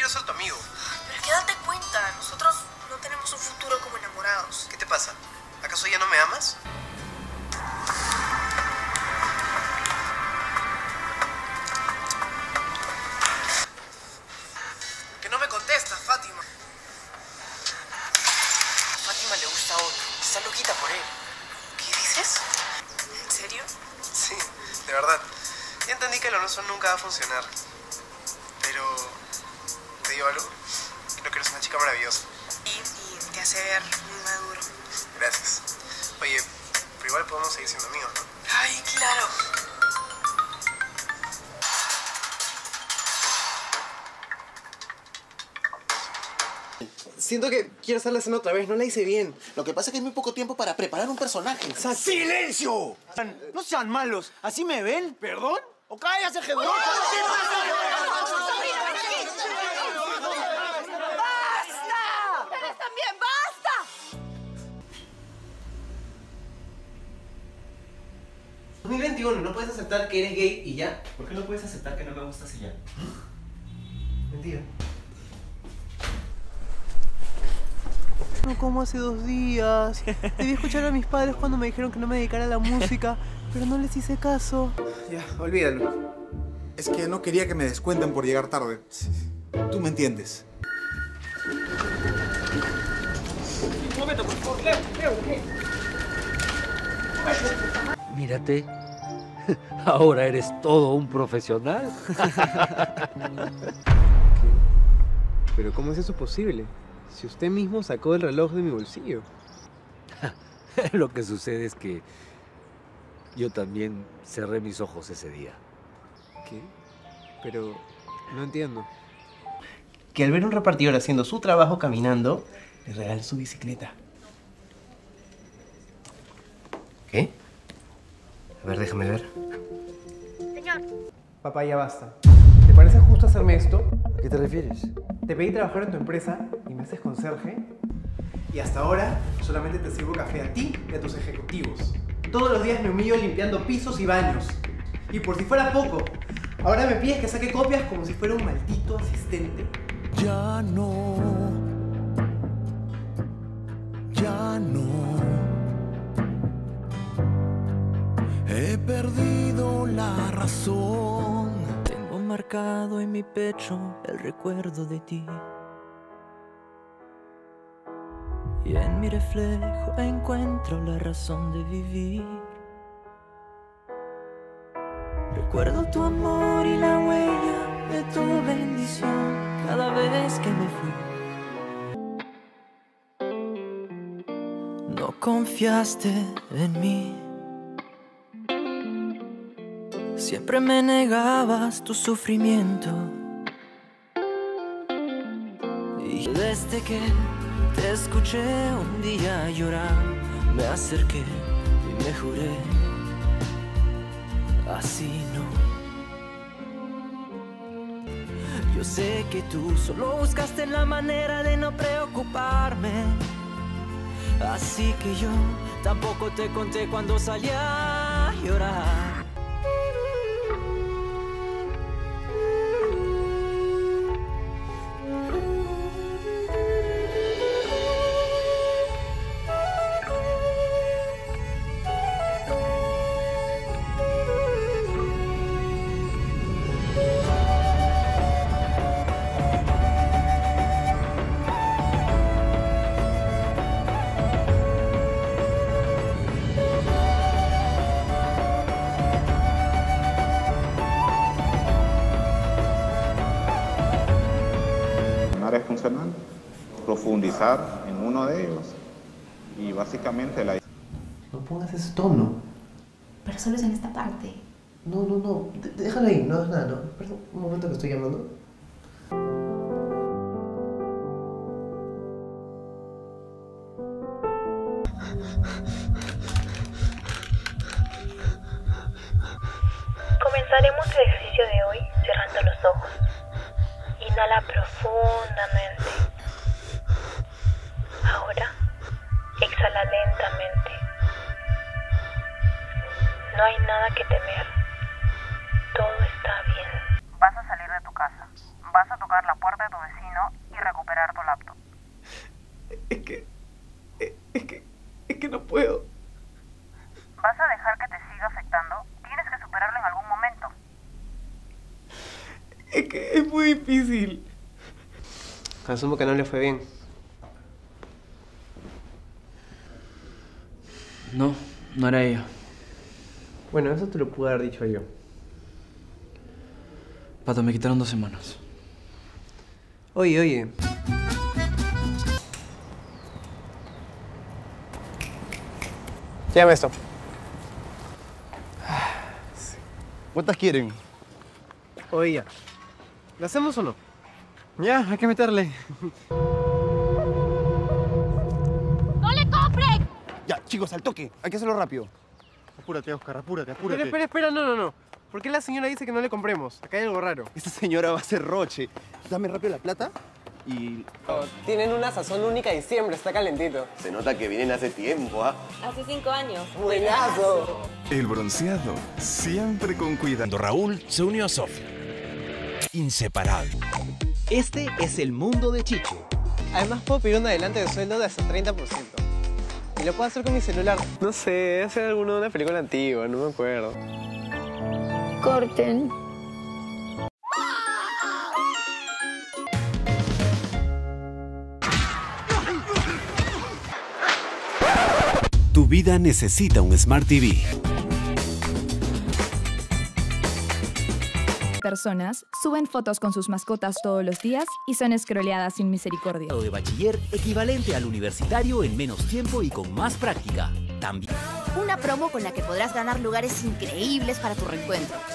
quiero ser tu amigo. Pero es que date cuenta, nosotros no tenemos un futuro como enamorados. ¿Qué te pasa? ¿Acaso ya no me amas? Que no me contestas, Fátima. Fátima le gusta a otro. Está loquita por él. ¿Qué dices? ¿En serio? Sí, de verdad. Ya entendí que lo nuestro nunca va a funcionar. Pero te digo algo. Creo que eres una chica maravillosa. Y te hace ver muy maduro. Gracias. Oye, pero igual podemos seguir siendo amigos, ¿no? Ay, claro. Siento que quiero hacer la escena otra vez, no la hice bien. Lo que pasa es que hay muy poco tiempo para preparar un personaje. Exacto. ¡Silencio! No sean malos. ¿Así me ven? ¿Perdón? ¿O cállate, Gedrón? ¡Basta! ¡Ustedes también, basta! 2021, no puedes aceptar que eres gay y ya. ¿Por qué no puedes aceptar que no me gustas y ya? Mentira. No como hace 2 días. Debí escuchar a mis padres cuando me dijeron que no me dedicara a la música, pero no les hice caso. Ya, olvídalo. Es que no quería que me descuenten por llegar tarde. Tú me entiendes. Un momento, por favor. Leo. Mírate. Ahora eres todo un profesional. Pero ¿cómo es eso posible? Si usted mismo sacó el reloj de mi bolsillo. Lo que sucede es que yo también cerré mis ojos ese día. ¿Qué? Pero no entiendo. Que al ver a un repartidor haciendo su trabajo caminando, le regaló su bicicleta. ¿Qué? A ver, déjame ver. Señor. Papá, ya basta. ¿Te parece justo hacerme esto? ¿A qué te refieres? Te pedí trabajar en tu empresa y me haces conserje. Y hasta ahora solamente te sirvo café a ti y a tus ejecutivos. Todos los días me humillo limpiando pisos y baños. Y por si fuera poco, ahora me pides que saque copias como si fuera un maldito asistente. Ya no. He perdido la razón. Tengo marcado en mi pecho el recuerdo de ti. Y en mi reflejo encuentro la razón de vivir. Recuerdo tu amor y la huella de tu bendición cada vez que me fui. No confiaste en mí. Siempre me negabas tu sufrimiento. Y desde que te escuché un día llorar, me acerqué y me juré, así no. Yo sé que tú solo buscaste la manera de no preocuparme, así que yo tampoco te conté cuando salía a llorar. Funcional, profundizar en uno de ellos y básicamente la... No pongas ese tono. Pero solo es en esta parte. No, déjalo ahí, no es nada, no. Perdón, un momento que estoy llamando. Comenzaremos el ejercicio de hoy cerrando los ojos. Inhala profundamente. Ahora, exhala lentamente. No hay nada que temer. Todo está bien. Vas a salir de tu casa. Vas a tocar la puerta de tu vecino y recuperar tu laptop. Es que no puedo. ¿Vas a dejar que te siga afectando? Tienes que superarlo en algún momento. Es que es muy difícil. Asumo que no le fue bien. No era ella. Bueno, eso te lo pude haber dicho yo. Pato, me quitaron 2 semanas. Oye. Llévame esto. ¿Cuántas quieren? Oye, ya. ¿Lo hacemos o no? Ya, hay que meterle. ¡No le compren! Ya, chicos, al toque. Hay que hacerlo rápido. Apúrate, Oscar, apúrate. Espera, no. ¿Por qué la señora dice que no le compremos? Acá hay algo raro. Esta señora va a ser Roche. Dame rápido la plata y... Tienen una sazón única de diciembre, está calentito. Se nota que vienen hace tiempo, ¿ah? Hace 5 años. ¡Buenazo! El bronceado, siempre con cuidado. Cuando Raúl se unió a Sofía. Inseparable. Este es el mundo de Chicho. Además puedo pedir un adelanto de sueldo de hasta 30%. Y lo puedo hacer con mi celular. No sé, debe ser alguno de una película antigua, no me acuerdo. Corten. Tu vida necesita un Smart TV. Personas suben fotos con sus mascotas todos los días y son escroleadas sin misericordia. De bachiller equivalente al universitario en menos tiempo y con más práctica. También. Una promo con la que podrás ganar lugares increíbles para tu reencuentro.